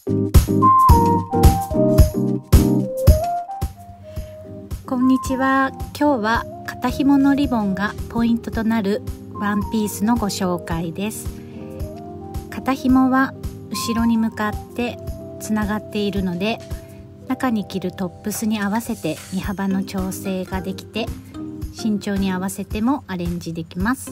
こんにちは。今日は肩紐のリボンがポイントとなるワンピースのご紹介です。肩紐は後ろに向かってつながっているので、中に着るトップスに合わせて身幅の調整ができて、身長に合わせてもアレンジできます。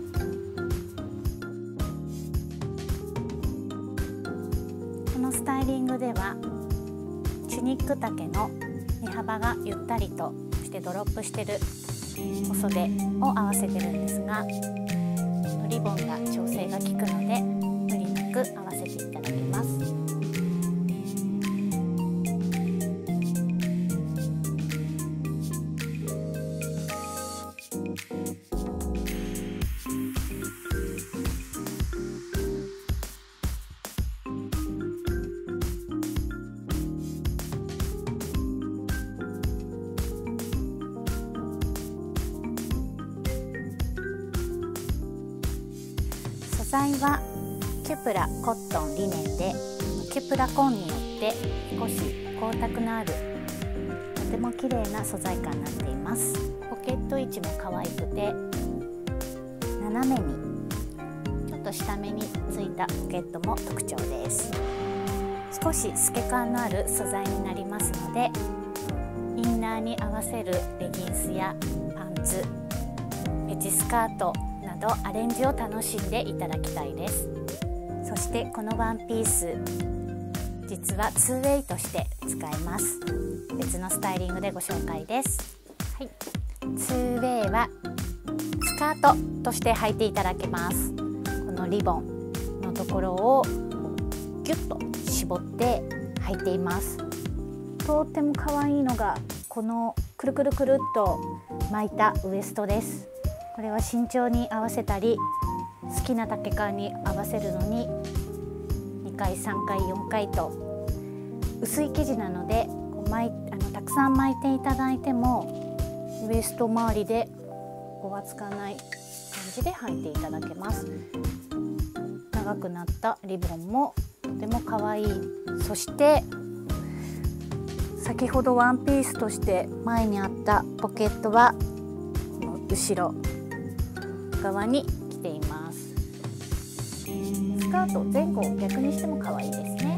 このスタイリングではチュニック丈の身幅がゆったりとしてドロップしてるお袖を合わせてるんですが、リボンが調整が効くので無理なく合わせていただきます。素材はキュプラコットンリネンで、キュプラコンによって少し光沢のあるとても綺麗な素材感になっています。ポケット位置も可愛くて、斜めにちょっと下目についたポケットも特徴です。少し透け感のある素材になりますので、インナーに合わせるレギンスやパンツ、ペチスカートなどアレンジを楽しんでいただきたいです。そしてこのワンピース、実は 2way として使えます。別のスタイリングでご紹介です。はい、2way はスカートとして履いていただけます。このリボンのところをギュッと絞って履いています。とっても可愛いのがこのくるくるくるっと巻いたウエストです。これは身長に合わせたり、好きな丈感に合わせるのに2回3回4回と、薄い生地なのでたくさん巻いていただいてもウエスト周りでごわつかない感じで履いていただけます。長くなったリボンもとても可愛い。そして先ほどワンピースとして前にあったポケットはこの後ろ側に着ています。スカート前後逆にしても可愛いですね。